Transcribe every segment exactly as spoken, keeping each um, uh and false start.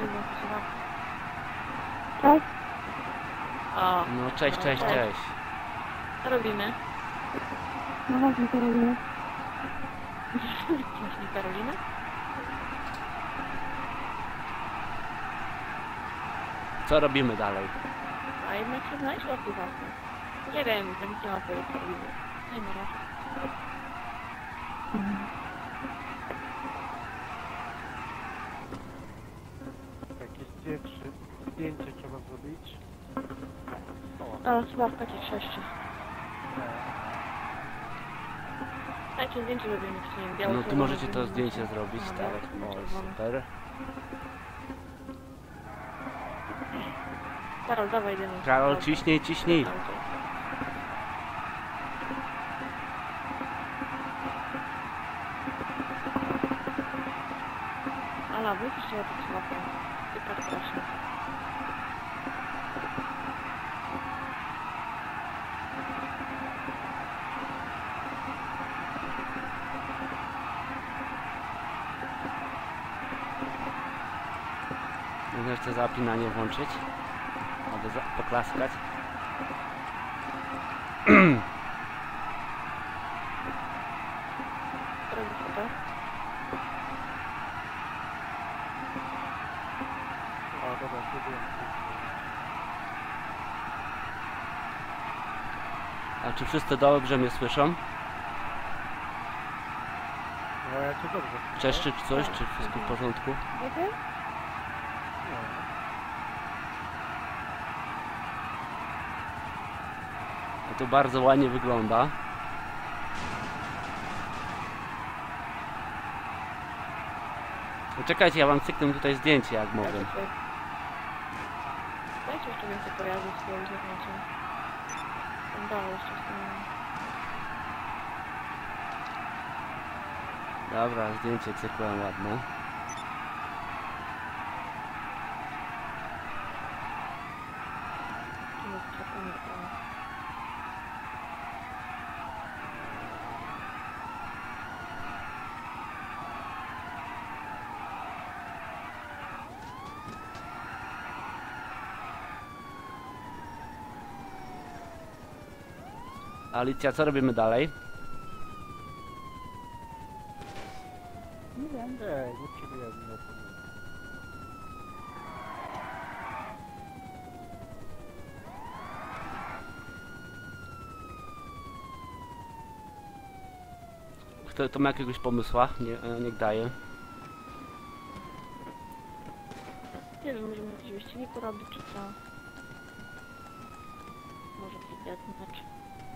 Tak? O, No cześć, cześć, cześć. co robimy? No właśnie, to robimy. Myśli Karolina? Co robimy dalej? A jednak się znaleźć o właśnie. Nie wiem, to nic nie ma powiedzieć, co robimy. Nie ma raczej. Jakieś zdjęcie, zdjęcie trzeba zrobić. A, chyba w takich sześciu. Dajcie zdjęcie robimy, czy nie wiem, białe. No tu czerwone, możecie to zielone. zdjęcie zrobić, No, tak? białe, O, czerwone. super. Karol, dawaj, idziemy. Karol, ciśnij, ciśnij. Ala, wyjdziesz się to słabo. I tak proszę. Możesz to zapinanie włączyć? Albo za poklaskać. Robisz to? A dobra, zrobiłem. A czy wszyscy dobrze mnie słyszą? No ja cię dobrze. Czeszczy czy coś? Czy wszystko w porządku? Wiecie? No to bardzo ładnie wygląda. Czekajcie, ja wam cyknę tutaj zdjęcie, jak mogę. Dajcie jeszcze więcej pojazdów swoich, jak macie. Tam dalej jeszcze z tym. Dobra, zdjęcie cykłem ładne. Tu jest przepłynie trochę. Alicja, co robimy dalej? Nie wiem. Ej, nie przebijaj mnie to. Kto to ma jakiegoś pomysła? Nie, e, niech daje. Nie wiem, możemy jakieś wyścigi porobić, czy co? Może biednacz.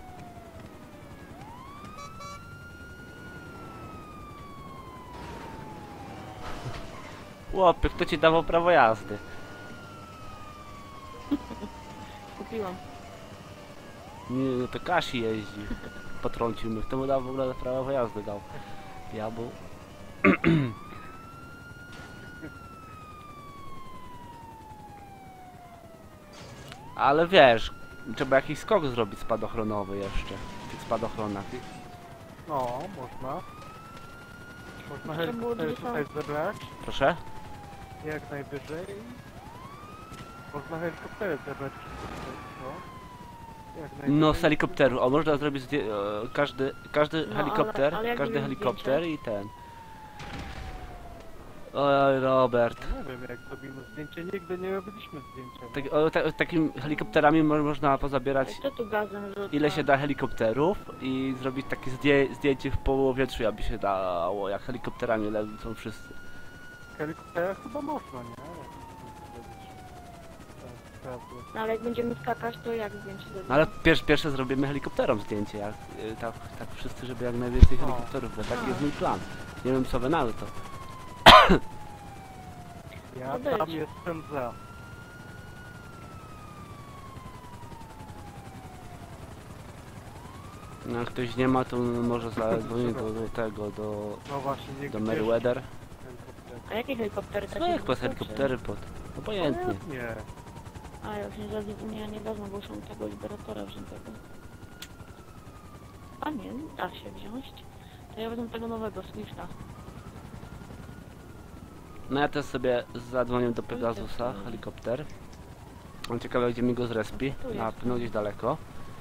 Chłopie, kto ci dawał prawo jazdy? Kupiłam. Nie, no to Kasi jeździ. Potrącił mnie. Kto mu dał w ogóle prawo jazdy dał? Diabeł. Ale wiesz, trzeba jakiś skok zrobić spadochronowy jeszcze. W tych spadochronach. No, można. Można Jeszcze było helikoptery dwie tutaj zebrać. Proszę? Jak najwyżej. Można helikoptery zebrać. No. Jak najwyżej. No z helikopteru. O, można zrobić zdję- e, każdy, każdy No, helikopter, ale- ale jak każdy zrobimy helikopter i ten. Oj, Robert. Nie wiem, jak zrobimy zdjęcie. Nigdy nie robiliśmy zdjęcia. no. Tak, o, ta, takimi helikopterami mo można pozabierać Co tu gazem rzuca? ile się da helikopterów i zrobić takie zdję zdjęcie w powietrzu, aby się dało, jak helikopterami lecą wszyscy. Helikoptera chyba można, nie? Jak zrobić. Tak, sprawdzę. No ale jak będziemy skakać, to jak zdjęcie zrobimy? No ale pierwsze, pierwsze zrobimy helikopterom zdjęcie, jak, y, tak, tak wszyscy, żeby jak najwięcej O. helikopterów, bo taki A. jest mój plan. Nie wiem co wy na to. Ja To być. tam jestem za. No, jak ktoś nie ma, to może zadzwonić do, do tego, do, No właśnie, nie do Meriwether. A jakie helikoptery takie? No jak pod zwykłe, helikoptery pod, obojętnie. Nie. czy- A, już nie, zaz- nie, nie wezmę, bo są tego liberatora wziętego. A nie, da się wziąć. To ja wezmę tego nowego, Swifta. No ja też sobie zadzwonię do Pegasusa, helikopter. On ciekawe gdzie mi go zrespi, na pewno gdzieś daleko.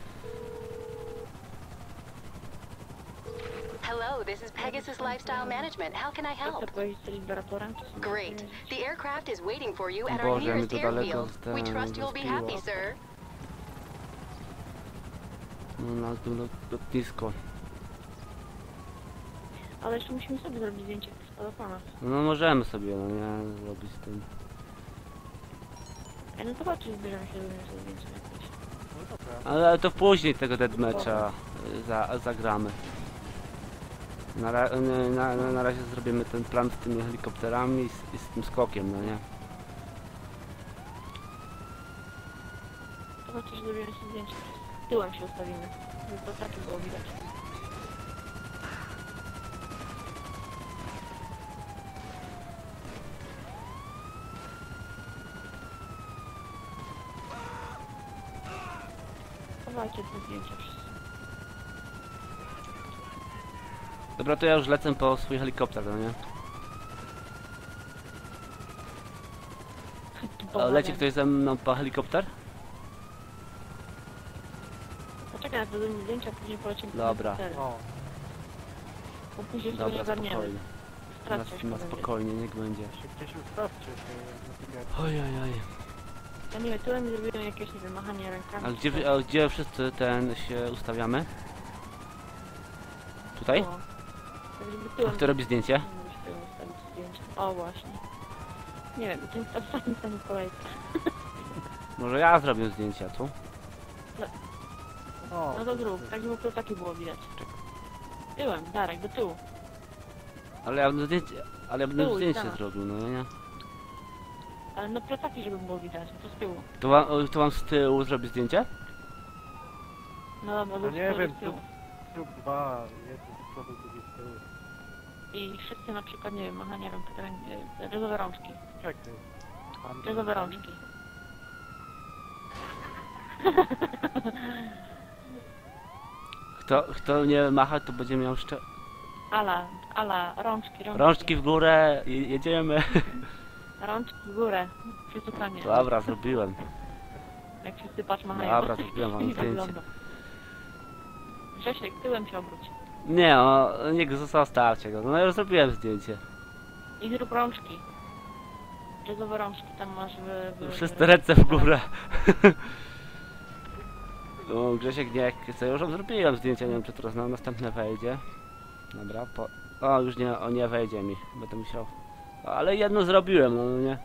Hello, this is Pegasus Lifestyle Management. How can I Chcę help? powiedzieć z liberatorem? czy co? Great. The aircraft is waiting for you at our Boże, mi nearest to daleko airfield. z- We ten, trust you'll be zrespiło. happy, sir. No na to lot- lotnisko. Ale jeszcze musimy sobie zrobić zdjęcie z spadochrona. No możemy sobie, no nie, zrobić ten... Ej, no to chodź, zbierzemy się do zdjęcia jakieś. No dobra. Ale to później tego deathmatcha y, za, zagramy. Na, ra, y, na, na, na razie zrobimy ten plan z tymi helikopterami i z, i z tym skokiem, no nie? To chociaż zrobimy sobie zdjęcie. Tyłem się ustawimy. Żeby to takie było widać. Dawajcie te zdjęcia wszyscy. Dobra, to ja już lecę po swój helikopter, no nie? A leci ktoś ze mną po helikopter? Poczekaj na to zdjęcia, później polecimy po Dobra. helikoptery. O, Bo później sobie nie Dobra, ogarniemy. spokojnie. Na, Stracę na spokojnie, niech będzie. się gdzieś ustawcie się. Oj, oj, oj. Ja nie wiem, tyłem zrobiłem jakieś, nie wiem, machanie rękami. Ale gdzie, czy wy- a gdzie wszyscy ten się ustawiamy? Tutaj? O. Tak, żeby A tyłem... kto robi zdjęcie? Żebyś tyłem ustawić zdjęcie. O, właśnie. Nie wiem, ten ostatni stanie w kolejce. Może ja zrobię zdjęcia tu? O, No to zrób, tak żeby to takie było widać. Czekaj. Tyłem, Darek, do tyłu. Ale ja bym zdjęcie, ale ja bym Stój, zdjęcie tak. zrobił, no nie? Ale no plecaki, żeby było widać, to z tyłu. To wam, o, to wam z tyłu zrobić zdjęcie? No dobra, No zrób nie to wiem, z tyłu. lub dwa, jeden z przodu, drugi z tyłu. I wszyscy na przykład, nie wiem, machanie rąk, rę- ryzowe rączki. Czekaj. Tam- Ryzowe rączki. Kto, kto nie macha, to będzie miał jeszcze... Ala, ala, rączki, rączki. Rączki w górę, je, jedziemy. Rączki w górę. Przysłuchanie. Dobra, zrobiłem. Jak wszyscy patrz machają. Dobra, zrobiłem wam I zdjęcie. wygląda. Grzesiek, tyłem się obróć. Nie, o, niech go zostawcie go. No ja już zrobiłem zdjęcie. I zrób rączki. Ryzowe rączki, tam masz w... w Wszyscy ręce w górę. No, Grzesiek nie chce, już zrobiłem zdjęcie, nie wiem czy teraz na następne wejdzie. Dobra, po... O, już nie, o nie wejdzie mi, będę musiał... Ale jedno zrobiłem, no nie.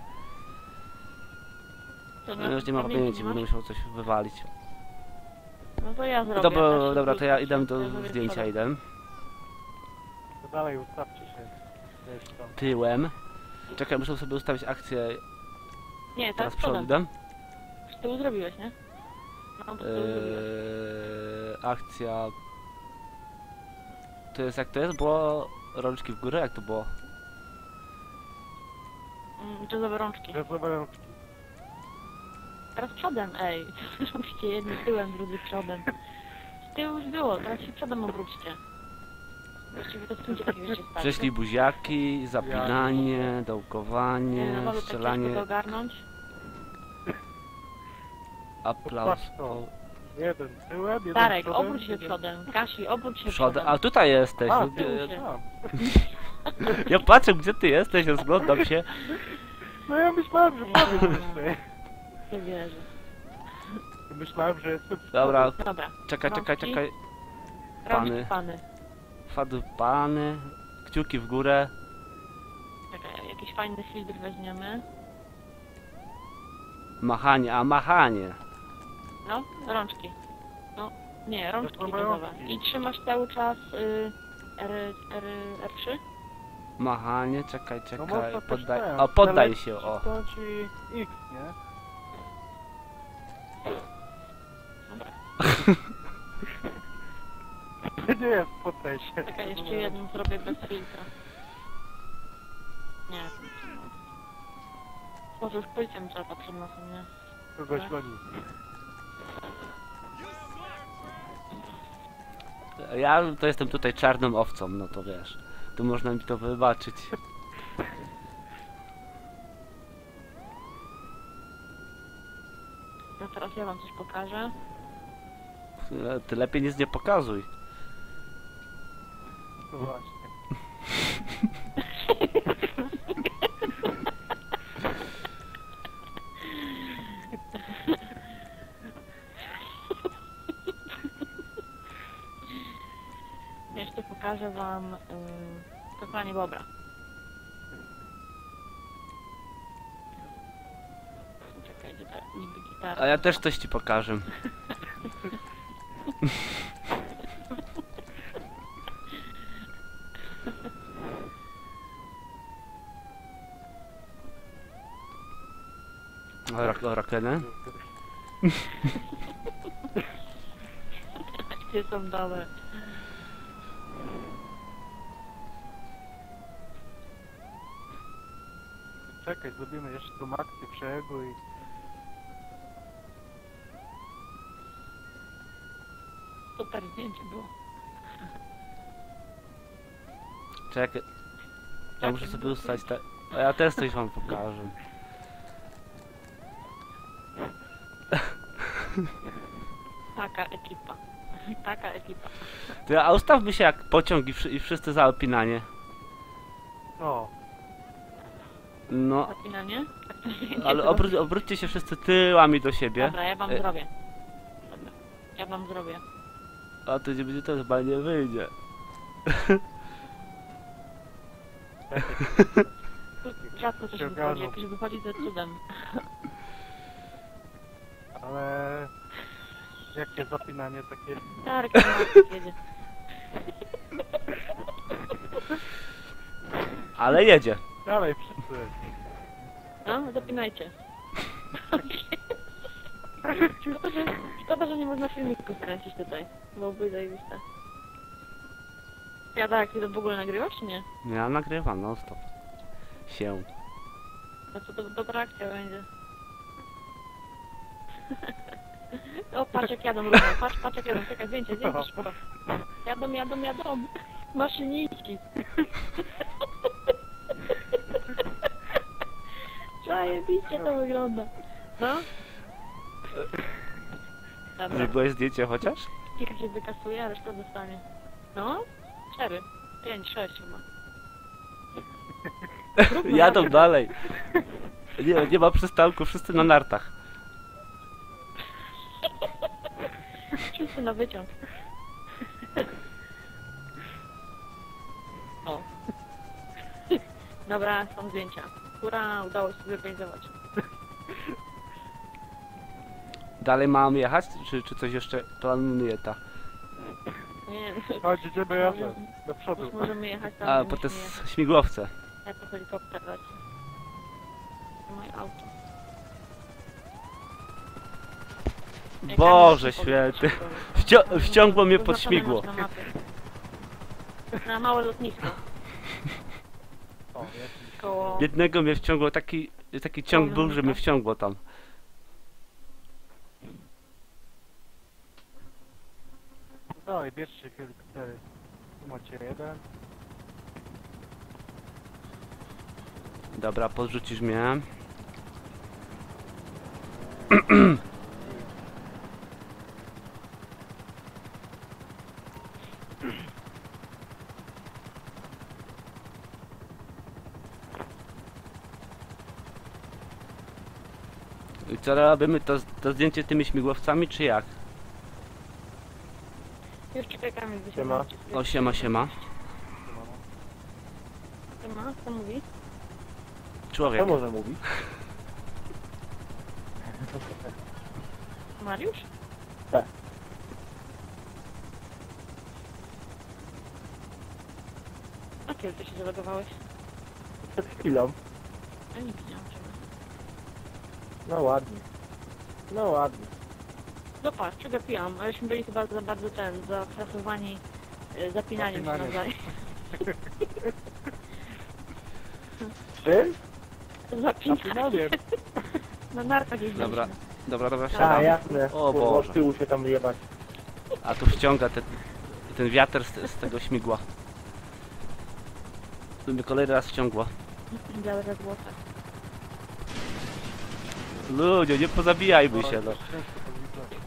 To No, już nie ma pamięci, będę musiał coś wywalić. No to ja zrobię. Dobra, Też dobra, to ja wrócę, idę to do ja zrobię zdjęcia, przodem. idę. To dalej ustawcie się. Gdzieś tam. Tyłem. Czekaj, muszę sobie ustawić akcję, Nie, teraz teraz przodem. przodem. Z tyłu zrobiłeś, nie? No, to z tyłu zrobiłeś. Eee, akcja... To jest jak to jest? Było rączki w górę? Jak to było? Mm, Ryzowe rączki. Ryzowe rączki. Teraz przodem, ej. Robicie jedni tyłem, drudzy przodem. Z tyłu już było, teraz się przodem obróćcie. Właściwie to stójcie tak, wiecie, stać. Prześlij buziaki, zapinanie, dołkowanie, Nie, no mogę tak ciężko strzelanie, to ogarnąć. aplauz. Patrz to. Jeden tyłem, jeden Darek, przodem, obróć się jeden- przodem. Kasi, obróć się Przodem. przodem. A tutaj jesteś. A, no, tu e, się. tam. ja patrzę gdzie ty jesteś, rozglądam się. No ja myślałem, że powiem jeszcze. Nie wierzę. Myślałem, że jestem z Dobra, przodu. Dobra. czekaj, czekaj, Rączki? czekaj. Rączki, Pany. pany. Fady pany, kciuki w górę. Czekaj, jakiś fajny filtr weźmiemy. Machanie, a machanie. No, rączki. No, nie, rączki To są ryzowe. rączki. I trzymasz cały czas y, R, R, R trzy? Machanie, czekaj, No czekaj. można też Poddaj, ten, o, poddaj select się, o. wcisnąć i X, nie? Dobra. To nie jest poddaj się. Czekaj, jeszcze jedną zrobię bez filtra. Nie, to nie ma. Może już policja mi czeka przed nosem, nie? Kogoś goni. Ja to jestem tutaj czarną owcą, no to wiesz. Tu można mi to wybaczyć. No teraz ja wam coś pokażę. E, Ty lepiej nic nie pokazuj. No właśnie. Jeszcze pokażę wam yy, kopanie bobra. Czekajcie, tak, niby gitara. A ja też coś ci pokażę. Rak, rakenę. Gdzie są dole? Czekaj, zrobimy jeszcze tą akcję przejegu i... Super zdjęcie było. Czekaj. Ja muszę sobie ustać te... A ja też coś wam pokażę. Taka ekipa. Taka ekipa. Ty, a ustawmy się jak pociąg i, wszy i wszyscy za opinanie. O, No, Zapinanie? Tak to zdjęcie ale zrobię. obró obróćcie się wszyscy tyłami do siebie. Dobra, ja wam E- zrobię. Dobra, ja wam zrobię. A to nie będzie, to chyba nie wyjdzie. Rzadko coś się wychodzi, ogarnął. jak już wychodzi to cudem. ale... Jakie zapinanie takie... Tak, jak jedzie. Ale jedzie. Dalej wszyscy. No, zapinajcie. Szkoda, że, szkoda, że nie można filmików kręcić tutaj. Byłoby zajebiste. Ja tak, ty to w ogóle nagrywasz, czy nie? Ja nagrywam, no stop. Się. No to, to dobra akcja będzie. O, patrz jak jadą równo, patrz, patrz jak jadą, czekaj, zdjęcie, zdjęcie szkoda. Jadą, jadą, jadą. Maszyniści. Zajebiście to wygląda. No? Dobra, Zrobiłeś zdjęcie chociaż? kilka się wykasuje, a reszta dostanie. No? Cztery, pięć, sześć chyba. Równo Jadą jadą. dalej. Nie, nie ma przystanku, wszyscy na nartach. Wszyscy na wyciąg. O. Dobra, są zdjęcia. Hurra, udało się zorganizować. Dalej mam jechać, czy, czy coś jeszcze planuje ta? Nie, Chodź, idziemy razem. Do przodu. już możemy jechać tam. A, nie po te musimy jechać. s- śmigłowce. Ja po helikopter dać. To moje auto. Jak Boże ja muszę święty. powiedzieć, Wcio wciągło mnie pod Zaznaczone śmigło. masz na mapie. Na małe lotnisko. O, jest. Koło... Jednego mnie wciągło, taki, taki ciąg był, że mnie wciągło tam. No i bierzcie helikoptery. Tu macie jeden. Dobra, podrzucisz mnie. I co robimy? To, to zdjęcie tymi śmigłowcami, czy jak? Już czekamy, gdy się Siema. włączy. O, siema, siema. Siema, co mówi? Człowiek. może mówić? Mariusz? Tak. A kiedy ty się zalogowałeś? Przed chwilą. Ja nie widziałam ciebie. No ładnie. No ładnie. No patrz, przegapiłam, aleśmy byli chyba za bardzo ten, zafrasowani e, zapinaniem się Zapinaniem. nawzajem. Czym? Zapinaniem. Zapinaniem. Na narkach jeździliśmy. Dobra, dobra, dobra, A, A, siadam. jasne. O Kurwa, Boże. z tyłu się tam jebać. A tu wciąga ten, ten wiatr z, z tego śmigła. Tu mnie kolejny raz wciągło. Białe we włosach. Ludzie, nie pozabijajmy się, no. Ciężko to widzę.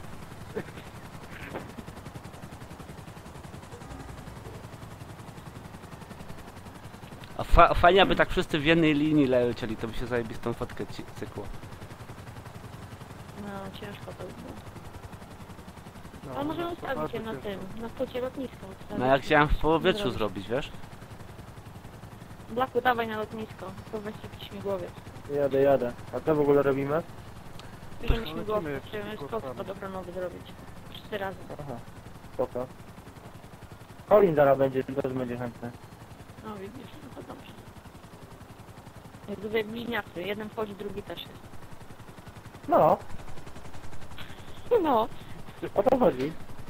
A fa fajnie, aby tak wszyscy w jednej linii lecieli, to by się zajebistą fotkę ci- cykło. No, ciężko to było. No, Ale możemy to ustawić je bardzo na tym, ciężko. na stocie lotnisko. ustawić. No ja chciałem w powietrzu Zrobić. zrobić, wiesz? Blaku, dawaj na lotnisko. To weź jakiś śmigłowiec. Jadę, jadę. A co w ogóle robimy? Bierzemy lecimy śmigłowiec, jak chcemy skok śmigłowcami. spadochronowy zrobić. Wszyscy razem. Aha, spoko. Colin zaraz będzie, też będzie chętny. No widzisz, no to dobrze. Jak dwie bliźniacy, jeden wchodzi, drugi też jest. No, No, o to chodzi.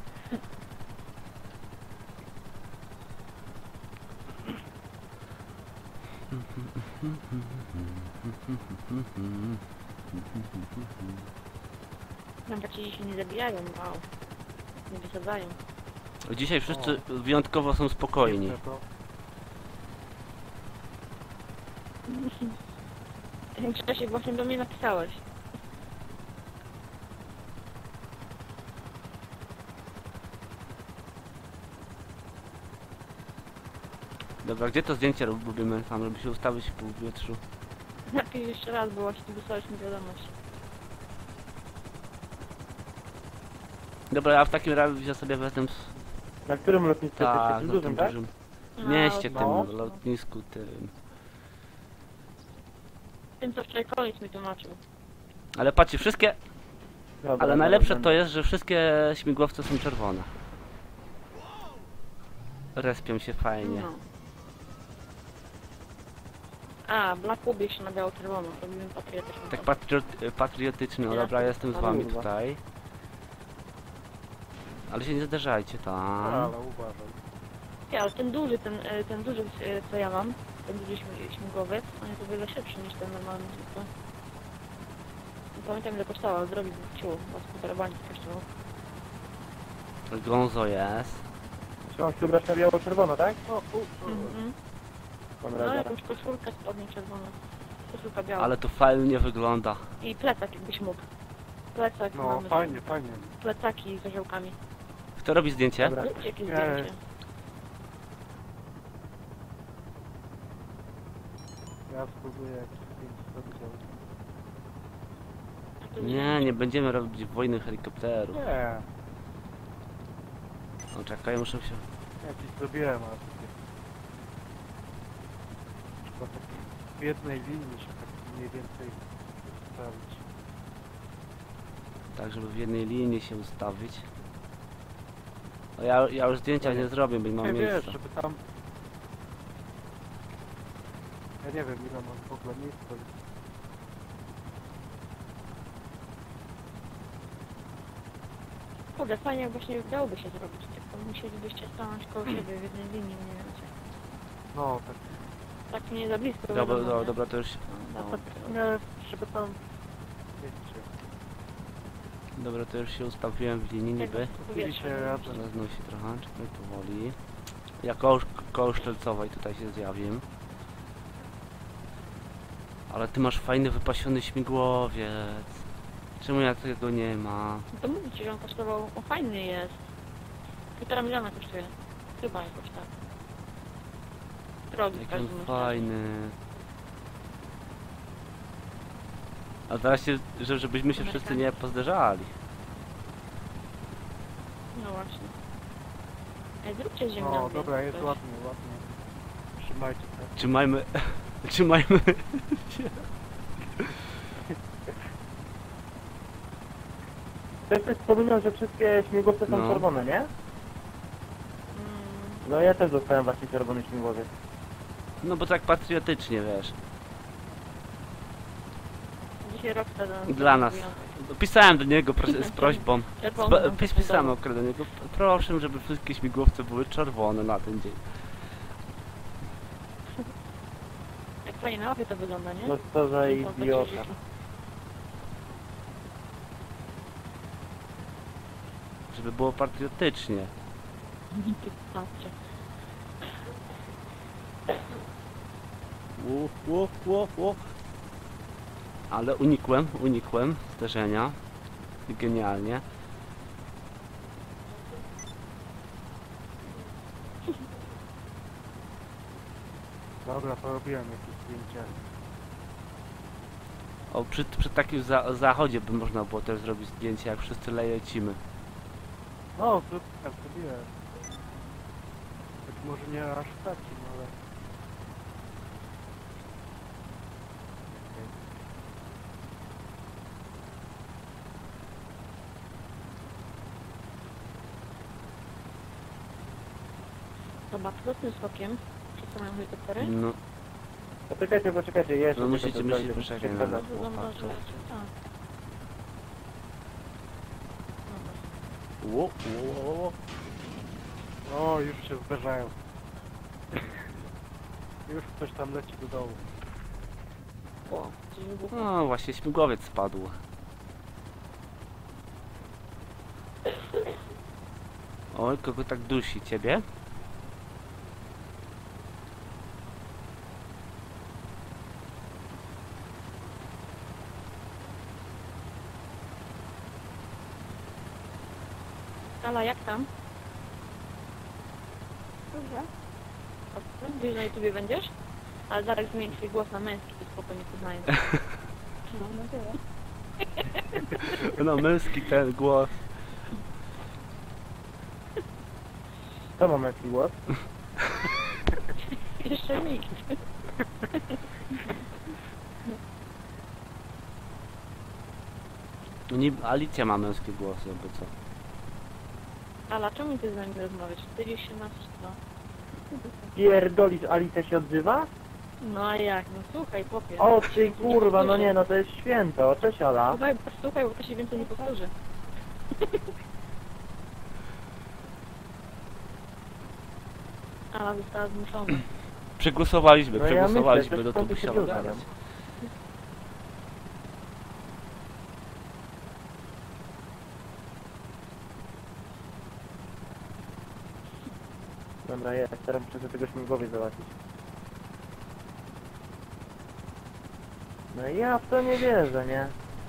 tam ci się nie zabijają, wow. Nie wysadzają. Dzisiaj wszyscy wyjątkowo są spokojni. Widzę to. Grzesiek, właśnie do mnie napisałeś. Dobra, gdzie to zdjęcie robimy tam, żeby się ustawić w powietrzu? Napisz jeszcze raz, bo właśnie wysłałeś mi wiadomość. Dobra, ja w takim razie sobie wezmę s- Na którym lotnisku tak, jesteście? na Tym tym dużym, tak? dużym No, mieście, no. tym lotnisku, tym. Tym, co wczoraj koniec mi tłumaczył. Ale patrzcie, wszystkie, Dobra, ale najlepsze dobra, to jest, że wszystkie śmigłowce są czerwone. Respią się fajnie. No. A, Black ubiegł się na biało-czerwono, robimy patriotyczny. Tak patriot, patriotycznie, no dobra, jestem z wami Kurwa. tutaj. Ale się nie zderzajcie tam. Ale uważaj. Ja, ale ten duży, ten, e, ten duży, e, co ja mam, ten duży śmi- śmigłowiec, on jest o wiele szybszy niż ten normalny zwykły. Nie pamiętam ile kosztował, zrobić ciu, bo z półtora bańki kosztował. Gonzo jest. Trzeba się ubrać na biało-czerwono, tak? O, u, u. Mhm. Dobra, No zaraz. jakąś koszulkę spodnie czerwoną. Koszulka biała. Ale to fajnie wygląda. I plecak jakbyś mógł. Plecak No, mamy. fajnie, fajnie. Plecaki z orzełkami. Kto robi zdjęcie? Dobra. Zróbcie jakieś Nie. zdjęcie. Ja spróbuję jakieś zdjęcie zrobić, ale... A tu Nie, nie będziemy robić wojny helikopterów. Nie, No czekaj, muszę się... jakieś zrobiłem, ale takie... Trzeba tak w jednej linii się tak mniej więcej ustawić. Tak, żeby w jednej linii się ustawić. No ja, ja już zdjęcia nie zrobię, bo nie mam Nie wiesz, miejsca. żeby tam... Ja nie wiem ile mam w ogóle miejsca. Kurde, fajnie jak właśnie dałoby się zrobić, tylko musielibyście stanąć koło siebie w jednej linii, nie wiem czy. No, tak. Tak nie za blisko. Dobra, wiadomo, dobra, nie? dobra, to już... No, No, tak, tak nie, żeby tam... Wiecie, Dobra, to już się ustawiłem w linii niby. powietrze. się razem. Teraz nosi trochę, czekaj, powoli. Ja koło, koło Szczelcowej tutaj się zjawię. Ale ty masz fajny, wypasiony śmigłowiec. Czemu ja tego nie ma? No to mówię ci, że on kosztował, o fajny jest. Półtora miliona kosztuje. Chyba jakoś tak. Drogi w Jaki on każdym razie. fajny. A teraz się, że, żebyśmy się wszyscy nie pozderzali. No właśnie. Ej, zróbcie ziemię. No, dobra, jest ładnie, ładnie. Trzymajcie tak. Trzymajmy... Trzymajmy... Też ktoś wspominał, że wszystkie śmigłowce są No. czerwone, nie? Mm, No ja też dostałem właśnie czerwony śmigłowiec. No bo tak patriotycznie, wiesz. dzisiaj rok wtedy. Dla nas. Pisałem do niego pros z prośbą. Czerwony, Sp pis pisałem akurat do niego. Proszę, żeby wszystkie śmigłowce były czerwone na ten dzień. Jak fajnie na mapie to wygląda, nie? No co za Są takie idiota. rzeczy. Żeby było patriotycznie. Patrzcie. Ło, ło, ło, ło. Ale unikłem, unikłem zderzenia. Genialnie. Dobra, porobiłem jakieś zdjęcie. O, przy, przy takim za, zachodzie by można było też zrobić zdjęcie, jak wszyscy lecimy. No, to tak zrobiłem. Tak może nie aż takim, ale... Zobacz, co z tym skokiem? Wszyscy mają helikoptery? No, Poczekajcie, poczekajcie, jeszcze. no tylko musicie, to musicie zrobię. poczekać na Dobra. nas, chłopaki. Tak. Ło, ło, ło, ło. O, już się zderzają. Już ktoś tam leci do dołu. O, coś wybuchło. No właśnie, śmigłowiec spadł. Oj, kogo tak dusi? Ciebie? Ala, jak tam? Dobrze. Dobrze. Gdzieś na YouTubie będziesz? Ale Darek zmieni swój głos na męski, to spoko nie poznaję. No, no tyle. No męski ten głos. To ma męski głos. Jeszcze nikt. Nie, Alicja ma męski głos, jakby co. Ala, czemu ty z nami rozmawiasz? Ty gdzieś się masz, no. Pierdolisz, Alicja się odzywa? No a jak? No słuchaj, popie. O ty kurwa, no nie, no to jest święto. Cześć Ala. Słuchaj, słuchaj, bo to się więcej nie powtórzy. Ala została zmuszona. Przegłosowaliśmy, No ja przegłosowaliśmy, myślę, no że to to musiało się gadać. zgadzam. Dobra, jest, teraz muszę do tego śmigłowiec załatwić. No ja w to nie wierzę, nie?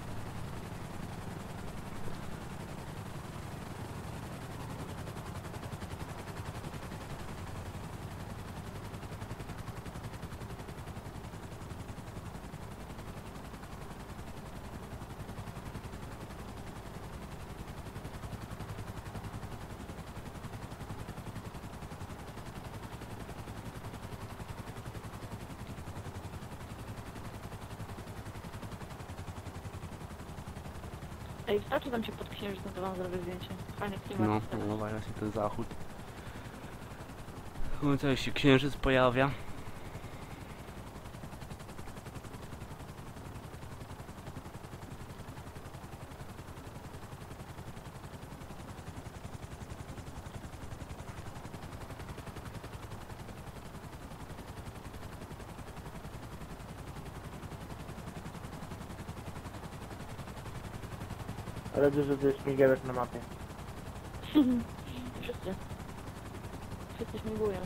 Ej, wystarczy tam się pod księżycem, to wam zrobię zdjęcie. Fajnie klimat. No, teraz. no właśnie ten zachód. No tutaj się księżyc pojawia. Ale dużo to jest śmigiełek na mapie. Wszyscy. Wszyscy śmigują.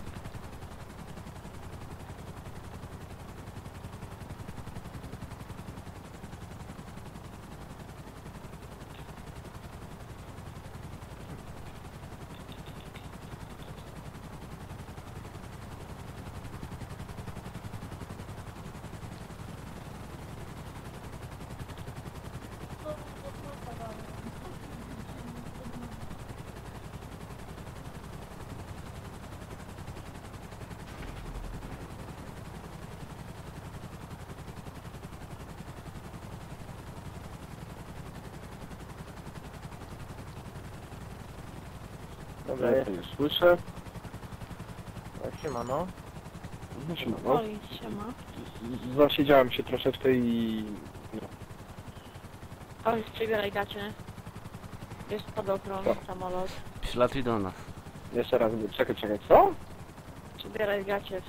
Dobra, jest. Słyszę? Tak się ma, no. No się ma, Oj, siema. Zasiedziałem się troszeczkę i... No. Oj, przybieraj gacie. Jest spadochron, Co? samolot. Przylatuj do nas. Jeszcze raz, czekaj, czekaj, co? Przybieraj gacie.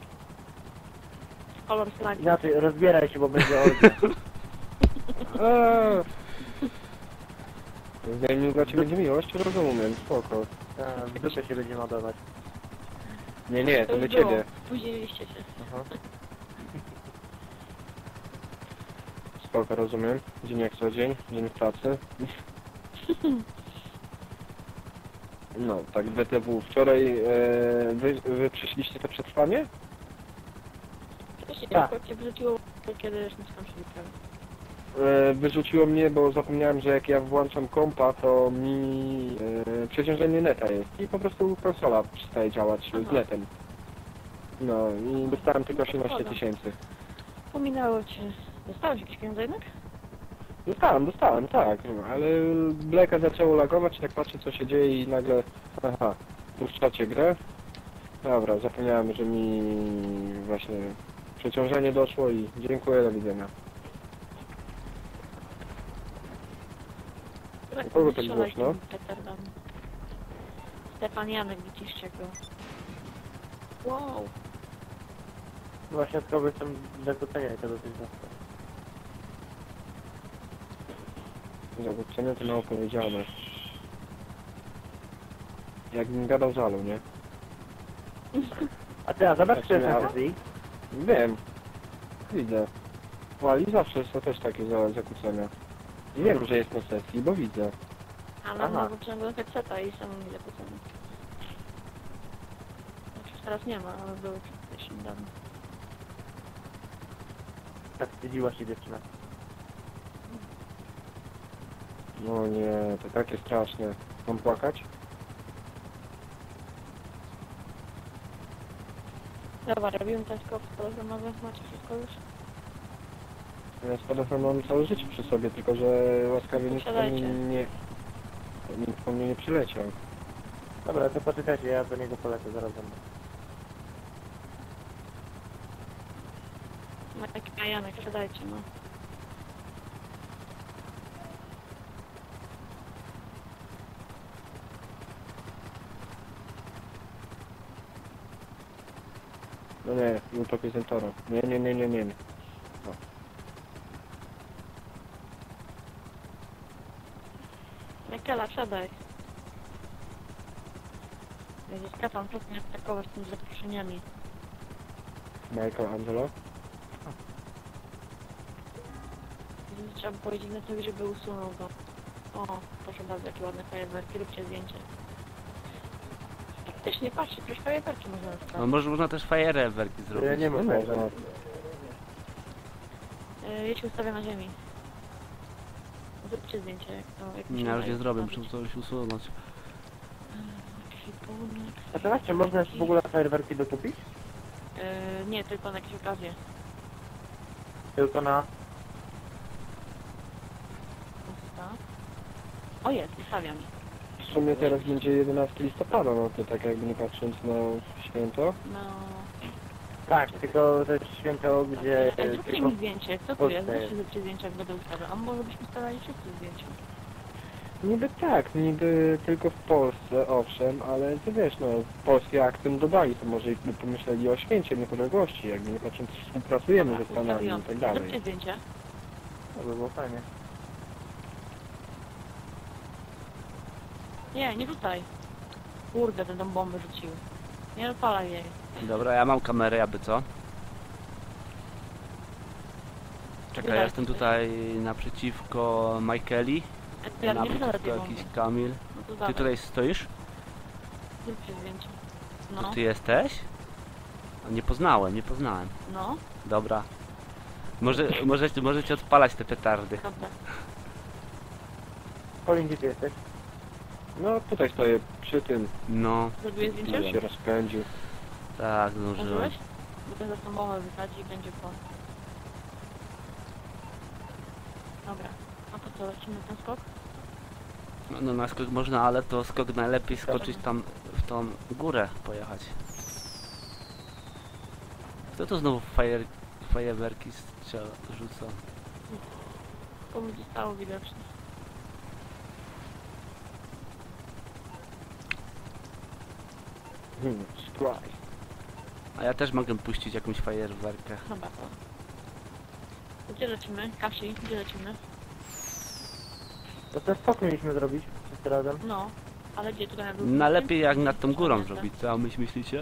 W kolor flagi. Inaczej, rozbieraj się, bo będzie orgia. Eee. Zdejmij dla ciebie będzie miłość, rozumiem, spoko. Tak, w dupę się będzie ładować. Nie, nie, to już do było. ciebie. Spóźniliście się. Aha. Spoko, rozumiem. Dzień jak co dzień, dzień w pracy. No, tak B T W. Wczoraj e, wy, wy przyszliście to przetrwanie? Wcześniej Tak. tak. Cię wrzuciło, kiedy już nie skończyli prawie. E, wyrzuciło mnie, bo zapomniałem, że jak ja włączam kompa, to mi e, przeciążenie neta jest i po prostu konsola przestaje działać Aha. z netem. No i dostałem tylko osiemnaście tysięcy. Pominęło cię. Dostałeś jakiś pieniądze jednak? Dostałem, dostałem, tak, no, ale Blacka zaczęło lagować, tak patrzę co się dzieje i nagle, aha, puszczacie grę. Dobra, zapomniałem, że mi właśnie przeciążenie doszło i dziękuję, do widzenia. Tak, kogo tak strzelaj głośno? tym petardem. Stefan Janek, wyciszcie go. Wow. Właśnie tylko jestem zakłócenia tego biznesu. Zagodzenie to mało powiedziane. Jakbym gadał żalu, nie? A ty, a zobacz, Tak czy jest miałem. na sesji. Wiem. Widzę. Wali zawsze są też takie za zakłócenia. Wiem, że jest na sesji, bo widzę. Ale Aha. mam włączonego headseta i sam mi zakłócony. Znaczy już teraz nie ma, ale były przed niedawno. Tak wstydziła się dziewczyna. No nie, to takie straszne. Mam płakać? Dobra, robimy tylko spadochronowe, macie wszystko już? Ja spadochron mam całe życie przy sobie, tylko że łaskawie nikt po mnie Posiadajcie. nie... Nikt po mnie nie przyleciał. Dobra, to poczekajcie, ja do niego polecę, zaraz będę. Ma taki Janek, siadajcie, no. No nie, Utop jest Toro. Nie, nie, nie, nie, nie. nie. Michaela, siadaj. Będzie Stefan, proszę nie atakować tymi zaproszeniami. Michael Angelo? Więc trzeba powiedzieć na to, żeby usunął go. O, proszę bardzo, jakie ładne fajerwerki, róbcie zdjęcie. Faktycznie, patrzcie, jakieś fajerwerki można No nastawić. może można też fajerwerki Ja zrobić. nie No mam można. tego. Yy, ja ci ustawię na ziemi. Zróbcie zdjęcie, jak to... Jak mi się Ja już udaje nie zrobię, ustawić. muszę coś usunąć. Ekwipunek. A to właśnie, można jeszcze w ogóle fajerwerki dokupić? Yy, nie, tylko na jakieś okazje. Tylko na... Usta. O jest, ustawiam. W sumie teraz będzie jedenastego listopada, no to tak jakby nie patrząc na święto. No... Tak, tylko to jest święto, gdzie... Ej, zróbcie tylko... mi zdjęcie, co tu Polsce jest? jest. Weźcie zróbcie zdjęcie, jak będę ustawiał. A może byśmy starali wszyscy zdjęcia. Niby tak, niby tylko w Polsce, owszem, ale ty wiesz, no, polski akcent dodali, to może i pomyśleli o święcie niepodległości, jakby nie patrząc, współpracujemy ze Stanami ustawiłam. i tak dalej. Zróbcie zdjęcie. To by było fajnie. Nie, nie rzucaj. Kurde, ten tą bombę rzucił. Nie odpalaj jej. Dobra, ja mam kamerę, aby co? Czekaj, ja jestem tutaj naprzeciwko Michaeli, Ja nie naprzeciwko rzucę tej bomby. jakiś Kamil. No to Ty dawaj, tutaj stoisz? zróbcie zdjęcie. To No, ty jesteś? A nie poznałem, nie poznałem. no, Dobra. Może, możecie, możecie odpalać te petardy. dobra. Colin, gdzie ty jesteś? No tutaj stoję przy tym, No, Zrobiłeś który zdjęcie? się rozpędził. tak, zdążyłem. Zdążyłeś? Bo ten za tą bombę wysadzi i będzie po. Dobra. A to co, lecimy ten skok? No, no na skok można, ale to skok najlepiej skoczyć tam w tą górę pojechać. Kto to znowu fajer, fajerwerki strzela, rzuca? Komu zostało widoczne. Hmm, strike. A ja też mogę puścić jakąś fajerwerkę. Chyba to. Gdzie lecimy? Kasi, gdzie lecimy? To ten skok mieliśmy zrobić wszyscy razem. No, ale gdzie tutaj na dół? Najlepiej jak nad tą górą Pamiętam. zrobić, co myśl, myślicie?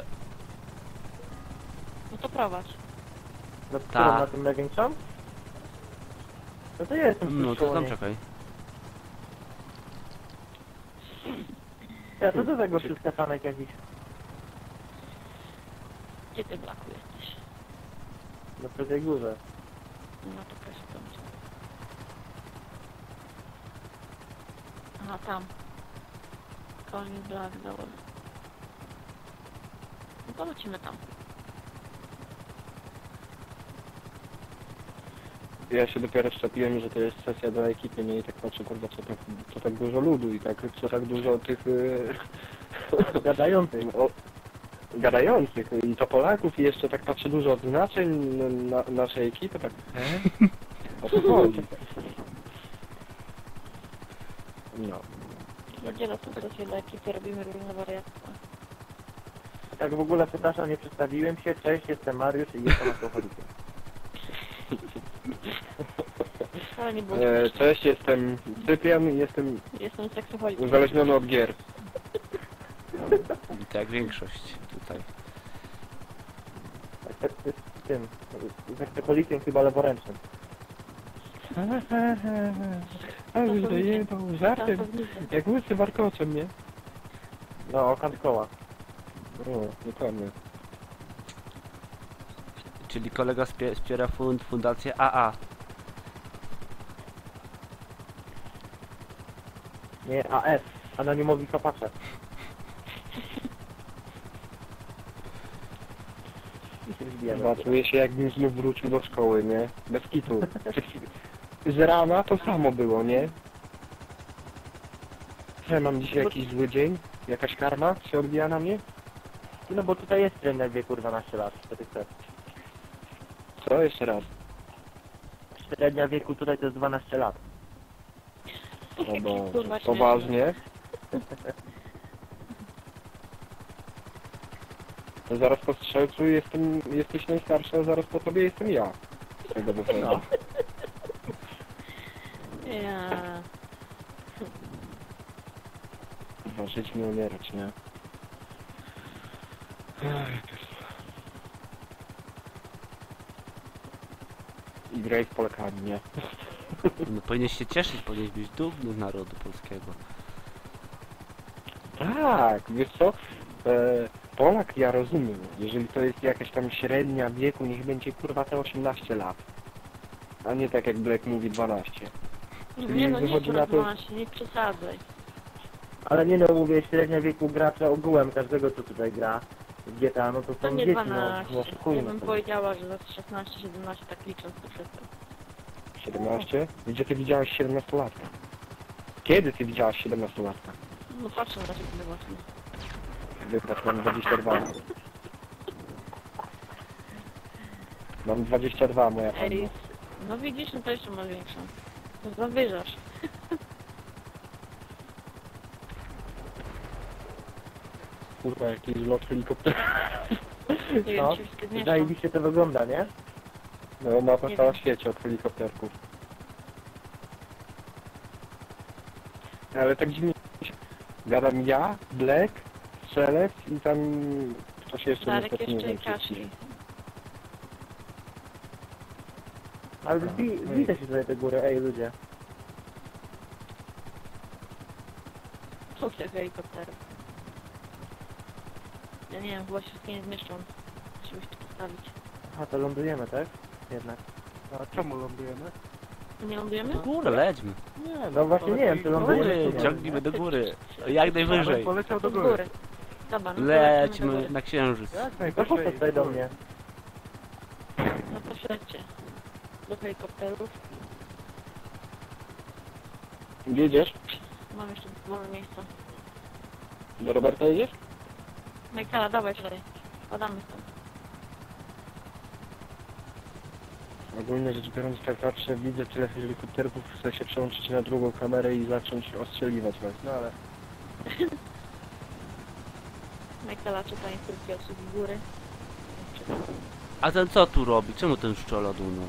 No to prowadź. Na którą, Tak. na tym największą? No to ja jestem No przy to tam szkołonie. czekaj. Ja, to do tego przyskasanek jakiś. Gdzie ty, Blaku, jesteś? No przy tej górze. No to proszę tam. Aha, tam. Colin Black, dobra. No to lecimy tam. Ja się dopiero szczepiłem, że to jest sesja dla ekipy, nie? I tak patrzę, kurwa, co tak, co tak dużo ludu i tak, co tak dużo tych... y, Gadających. o, gadających i to Polaków i jeszcze tak patrzę dużo odznaczeń na, na naszej ekipy, tak... E? O co chodzi? No. Niedziela to sesję dla ekipy, robimy różne wariactwa. Tak w ogóle, przepraszam, nie przedstawiłem się. Cześć, jestem Mariusz i jestem alkoholikiem. Ale nie było E, śmieszne. cześć, jestem Cyprian i jestem Jestem seksoholikiem. uzależniony od gier. I tak jak większość tutaj. Tak, tak, z tym, z alkoholikiem chyba leworęcznym. A już dojebał, żartem, Pracownicy. jak łysy warkoczem, nie? No, okant koła. O, dokładnie. Czyli kolega spie- wspiera fund, fundację A A. Nie, A F. Anonimowi kopacze. I się wbijamy. Chyba czuję się, jakbym znów wrócił do szkoły, nie? Bez kitu. Z rana to samo było, nie? Że mam dzisiaj jakiś zły dzień? Jakaś karma się odbija na mnie? No bo tutaj jest średnia wieku dwanaście lat, co ty chcesz. Co? Jeszcze raz. Średnia wieku tutaj to jest dwanaście lat. No bo Kurwa, poważnie. To zaraz po strzelcu jestem, jesteś najstarszy, a zaraz po tobie jestem ja. Z tego wychodzi. No. Ja... Kurwa, żyć nie umierać, nie? I graj z Polakami, nie? No powinieneś się cieszyć, powinieneś być dumny z narodu polskiego. Tak, wiesz co? E, Polak ja rozumiem, jeżeli to jest jakaś tam średnia wieku, niech będzie kurwa te osiemnaście lat. A nie tak jak Black mówi dwanaście. Nie no, nie wychodzi na to- porozmawiać, nie przesadzaj. Ale nie no, mówię, średnia wieku gracza ogółem każdego, co tutaj gra w G T A, no to To są nie dzieci, no, dwanaście. nie Ja oszukujmy bym sobie. powiedziała, że za szesnaście siedemnaście tak licząc to wszystko. siedemnaście? Gdzie ty widziałeś siedemnastolatka? Kiedy ty widziałaś siedemnastolatka? No patrzę na ciebie właśnie. Wybrać, mam dwadzieścia dwa. Mam dwadzieścia dwa, moja panno. Ej, no widzisz, no to jeszcze masz większą. To zawyżasz. Kurwa, jakiś lot helikoptera. Nie No, wiem, czy wszystkie zmieszczą. zajebiście to wygląda, nie? No, mapa Nie cała wiem. świecie od helikopterków. Ale tak dziwnie się- gadam ja, Black, Strzelec i tam ktoś jeszcze Darek niestety nie jeszcze i wiem, czy- Kashi. Ale zbi- zbijcie się sobie te góry, ej ludzie. Co te helikoptery? Ja nie wiem, chyba się wszystkie nie zmieszczą. Musimy się tu postawić. Aha, to lądujemy, tak? Jednak. A czemu lądujemy? Nie lądujemy? Do góry, lećmy. Nie, No właśnie nie wiem, czy Do lądujemy, góry, czy nie. ciągnijmy do góry. Jak najwyżej. Poleciał Do do góry. góry. Dobra, no to Lećmy lecimy do na księżyc. Jak No po co najwyżej. tutaj do mnie? góry. No to śledźcie. Do helikopterów. Jedziesz? Mam jeszcze wolne miejsca. Do Roberta jedziesz? Michaela, dawaj tutaj. Padamy stąd. Ogólnie rzecz biorąc, tak patrzę, widzę tyle helikopterów, chcę się przełączyć na drugą kamerę i zacząć ostrzeliwać was, no ale... Michaela czyta instrukcję obsługi góry. Czyta. A ten co tu robi? Czemu ten szczol odłunął?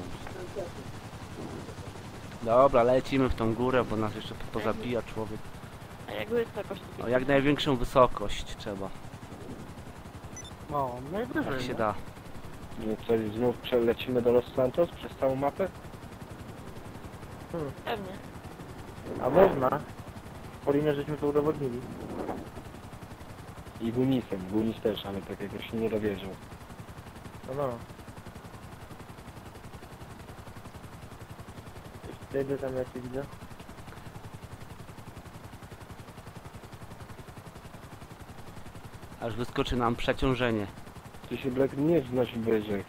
Dobra, lecimy w tą górę, bo nas jeszcze pozabija człowiek. A jak wysokość tu O, jak największą wysokość trzeba. No, najwyżej. Jak się nie? da. Nie, coś znów przelecimy do Los Santos przez całą mapę? Hmm. Pewnie. A można. Polinie żeśmy to udowodnili. I Gunisem, Gunis też, ale tak jakoś nie dowierzył. No no. Jeszcze tam leci, widzę. Aż wyskoczy nam przeciążenie. Ty się Black nie wznosi wyżej.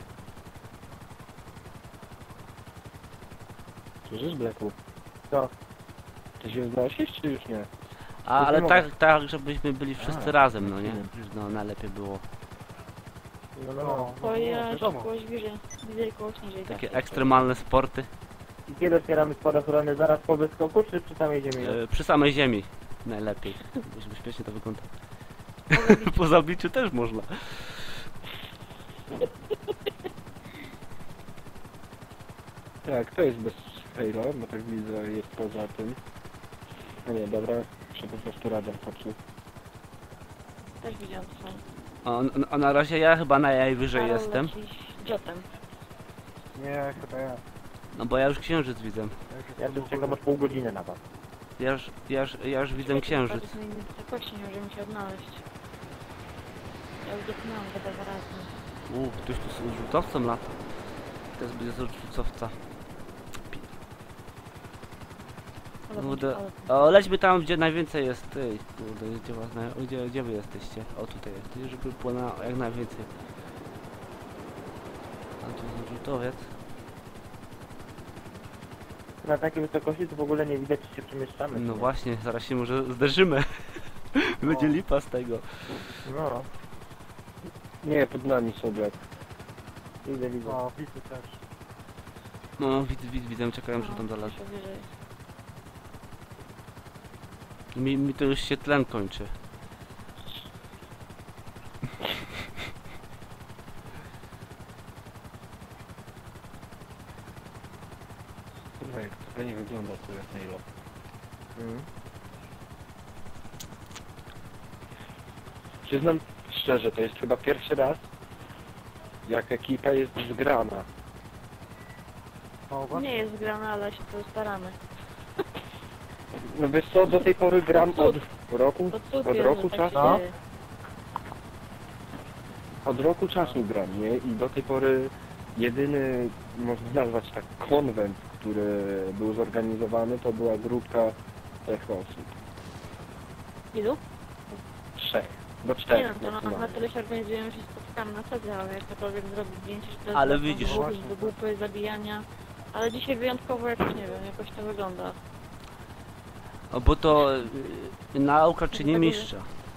Słyszysz, Blacku? Co? Ty się wznosisz, czy już nie? A, Już ale nie mogę. tak, tak, żebyśmy byli wszyscy A, razem, no nie? rozumiem. No najlepiej było. No no no. Bo ja się wiadomo. kogoś bliżej, bliżej kogoś niżej. Takie tak. ekstremalne sporty. I kiedy otwieramy spadochrony? Zaraz po wyskoku, czy przy samej ziemi? E, przy samej ziemi. Najlepiej. Żeby śmiesznie to wygląda. Po zabiciu. Po zabiciu też można. Tak, to jest bez faila, bo tak widzę, jest poza tym. No nie, dobra, jeszcze po prostu radar popsuł. Też widziałam to samo. O, n- a na razie ja chyba najwyżej Karol jestem. leci Jotem. Nie, chyba ja. No bo ja już księżyc widzę. Ja tu czekam od pół godziny na was. Ja już, ja już, ja już widzę księżyc. Jakości nie możemy się odnaleźć. Ja już dotknęłam go dwa razy. Uuu, ktoś tu z rzutowcem lata. Teraz będzie z rzutowca. Ale Kurde. ale- O, lećmy tam, gdzie najwięcej jest. Ej, kurde, gdzie, was naj... gdzie, gdzie wy jesteście? O, tutaj jest. Żeby płynęło jak najwięcej. A tu jest rzutowiec. Na takiej wysokości to w ogóle nie widać, czy się przemieszczamy. No czy nie. właśnie, zaraz się może zderzymy. Będzie O. lipa z tego. No, Nie, pod nami są Black. widzę, widzę. O, widzę też. No, widzę, widzę, widzę, czekają, że No, tam dalej. jeszcze wyżej. Mi, mi to już się tlen kończy. Kurwa, jak to nie wygląda tu jak failo. Mm. Przyznam szczerze, to jest chyba pierwszy raz, jak ekipa jest zgrana. O, właśnie. Nie jest grana, ale się to staramy. No wiesz co, do tej pory gram od roku, To cud od jest, roku że tak się czasu, dzieje. od roku czasu gram, nie? I do tej pory jedyny, można nazwać tak, konwent, który był zorganizowany, to była grupka trzech osób. Ilu? Trzech. Do Nie czterech. no, to na, na maksymalnie. tyle się organizujemy, że się spotykamy na cedze, ale jak ktokolwiek zrobi zdjęcie, że to jest Ale dla widzisz. konwojów, do grupy, zabijania. Ale dzisiaj wyjątkowo jakoś, nie wiem, jakoś to wygląda. O, bo to y, nauka czyni Tego, że- mistrza.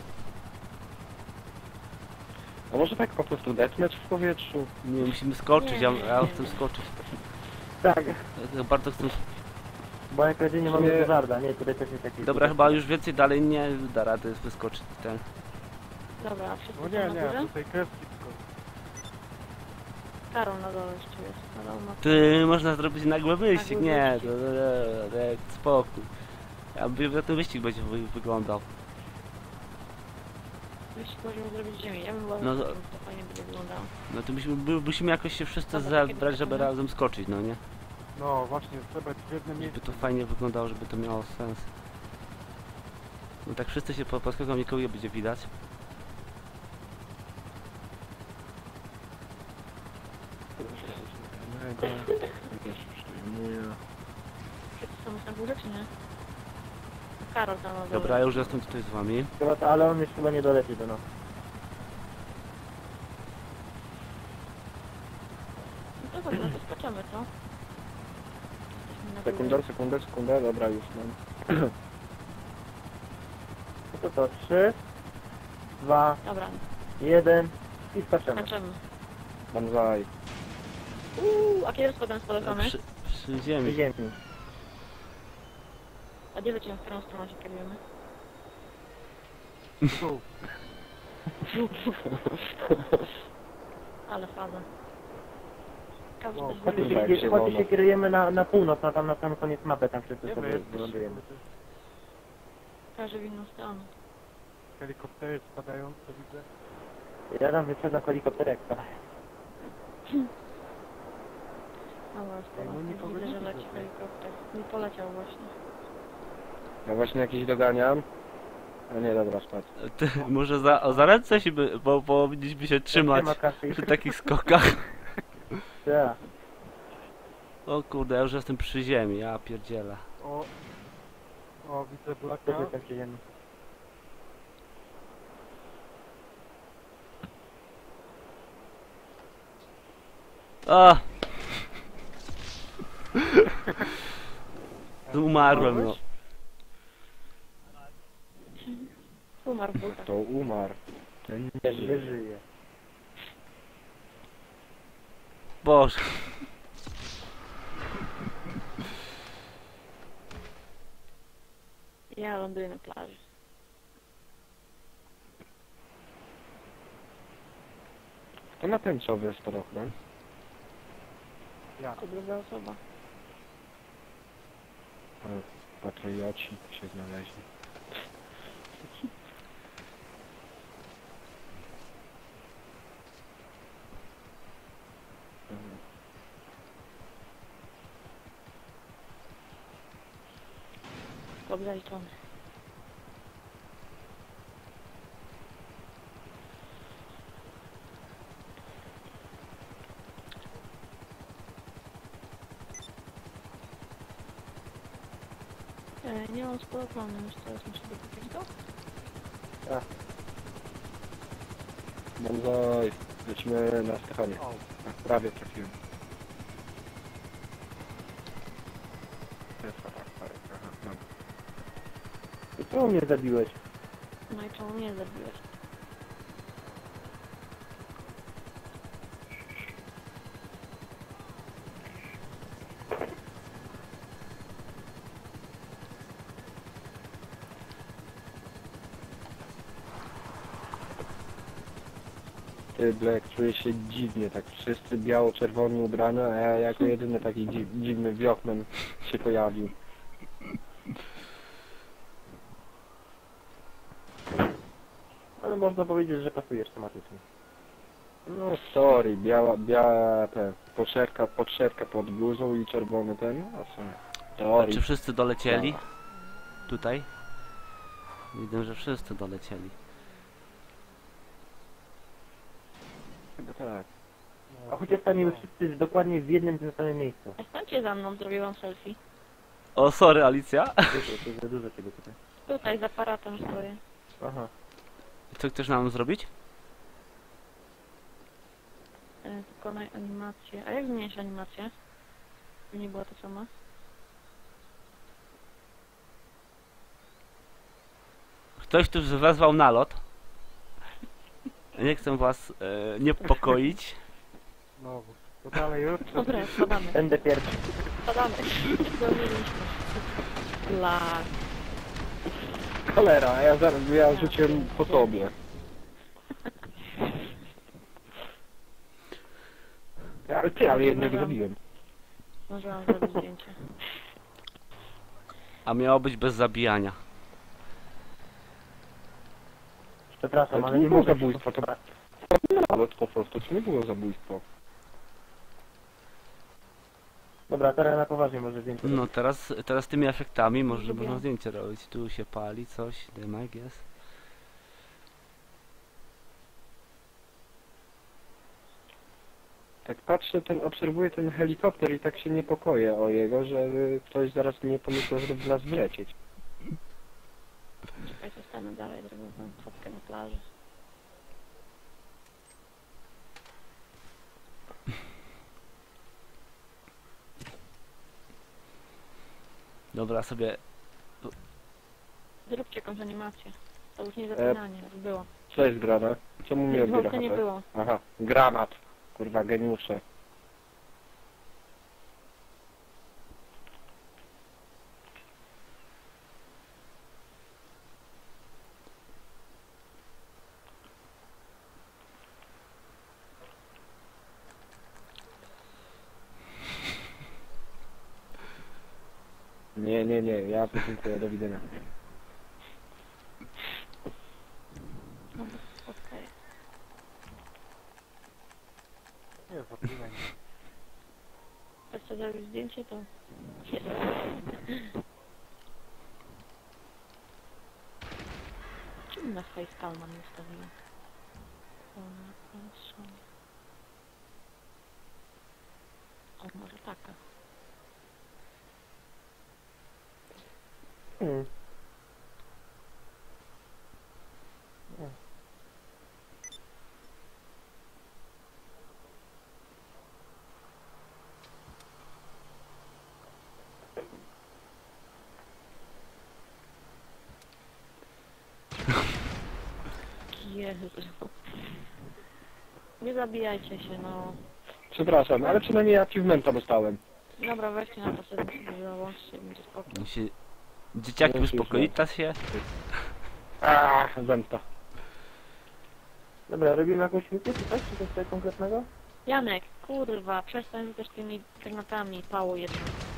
A może tak po prostu deathmatch w powietrzu? Nie, musimy skoczyć, Nie, ja, nie, ja nie, chcę nie. skoczyć. Tak, Ja bardzo chcę... bo jak razie nie mamy Nie. pożarda, nie? Tutaj też jest jakiś... Dobra, chyba już więcej dalej nie da rady wyskoczyć ten. Dobra, a wszyscy No są nie, na nie, górze? tutaj kreski tylko. Karol na dole jeszcze jest. Na dole ma... Ty, można zrobić nagły wyścig, Nagły nie, wyścig. to, to, to, jak spokój. Ja bym na ten wyścig będzie wy, wyglądał. Jeśli możemy zrobić ziemię, ja bym była No no to- to... to fajnie będzie wyglądało. No to musimy, by- musimy jakoś się wszyscy Dobra, zebrać, żeby kiedy- razem skoczyć, no nie? No właśnie, trzeba w jednym Żeby miejscu. to fajnie wyglądało, żeby to miało sens. No tak wszyscy się po polskiego nikogo nie będzie widać. Wszyscy są już na górze, czy nie? Karol tam na dole. Dobra, ja już jestem tutaj z wami. Chyba to, ale on już chyba nie doleci do nas. No to dobra, to skaczemy, co? Jesteśmy na Sekunda, górze. sekunda, sekunda, dobra, już mam. No to to, trzy, dwa, Dobra, jeden i skaczemy. skaczemy. Banzai. Uuu, a kiedy rozkładam spadochrony? Przy, przy Przy ziemi. ziemi. A gdzie lecimy, w którą stronę się kierujemy? Tu. Ale faza. Każdy O, też Chodźcie wyjdzie. jak się, się chodźcie wolno. się kierujemy na, na północ, na tam na sam koniec mapy, tam wszyscy Nie, my sobie jesteśmy. wylądujemy. Każdy w inną stronę. Helikoptery spadające widzę. Ja tam wyprzedzam helikopterek. No właśnie, No nikogo widzę, nie że widzę leci tutaj. helikopter. Mi poleciał właśnie. Ja właśnie jakiś doganiam. A nie, dobra, spadł. Ty, może za, o, za ręce się by, bo powinniśmy się trzymać ma kasy. przy takich skokach. Tak. O kurde, ja już jestem przy ziemi, ja pierdzielę. O, o widzę To Blacka. jest tak ziemi. A! Umarłem, no. Umarł w butach. To umarł. Ten nie Nie żyje. żyje. Boże. Ja ląduję na plaży. To na tęczowy jest trochę. Ja. To druga osoba. Patrioci się znaleźli. Skok zaliczony. E, nie mam spokojny, już teraz muszę dokupić go. Bonzoj, lecimy na Stefanie. O, A, prawie trafiłem. Aha, aha, dobra. I czemu mnie zabiłeś? No i czemu mnie zabiłeś? Ty, Black, czuję się dziwnie, tak wszyscy biało-czerwoni ubrani, a ja jako jedyny taki dzi dziwny wiochnem się pojawił. Ale można powiedzieć, że pasujesz tematycznie. No sorry, biała, biała te, podszewka, podszewka pod bluzą i czerwony ten, no co? Sorry. Czy wszyscy dolecieli? Tutaj? Widzę, że wszyscy dolecieli. Chyba tak. A chociaż staniemy wszyscy dokładnie w jednym tym samym miejscu. A stańcie za mną, zrobię wam selfie. O, sorry, Alicja. Wiecie, to jest za dużo tego tutaj. Tutaj z aparatem stoję. Aha. Co chcesz nam zrobić? E, wykonaj animację. A jak zmieniać animację? By nie była to sama. Ktoś tu wezwał nalot. Nie chcę was e, niepokoić. znowu. To dalej już? Dobra, spadamy. Będę pierwszy. Spadamy. Zrobiliśmy. Lag. Cholera, ja, za, ja rzuciłem po tobie. Ale ty, ale jednego zabiłem. Możemy zrobić zdjęcie. A miało być bez zabijania. Przepraszam, Ale ale to nie nie było mogę zabójstwo, to... Ale to po prostu to nie było zabójstwo. Dobra, teraz na poważnie może zdjęcie. No teraz, teraz tymi efektami może Lubię. można zdjęcie robić. Tu się pali coś, dymek jest. Tak patrzę, ten, obserwuję ten helikopter i tak się niepokoję o jego, że ktoś zaraz nie pomyślał, żeby w nas wlecieć. Czekaj, zostanę dalej, zrobię wam fotkę na plaży. Dobra, sobie... Zróbcie jakąś animację. To już nie zapinanie, już było. Co jest grane? Czemu mnie odbiera To nie H P? było. Aha, granat. Kurwa, geniusze. Nie, nie, nie, ja dziękuję, do widzenia. Dobra, okej. Nie, zapinaj. Bez zrobić zdjęcie, to... Jest. Czemu na facepalma nie ustawiłem? O, proszę. O, może taka. Hmm. Jezu. Nie zabijajcie się, no. Przepraszam, ale przynajmniej achievementa dostałem. Dobra, weźcie na to sobie załączcie, będzie spokój. Musi... Dzieciaki, Musi uspokoita się. Ach, zemsta. Dobra, robimy jakąś misję czy coś? Czy coś tutaj konkretnego? Janek, kurwa, przestań też tymi granatami, pało jedno.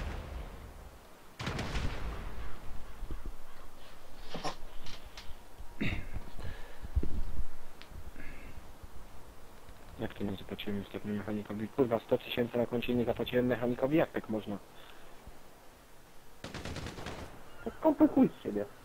Jak to nie zapłaciłem ostatnio mechanikowi? Kurwa, sto tysięcy na koncie i nie zapłaciłem mechanikowi? Jak tak można? Tak komplikuj z siebie.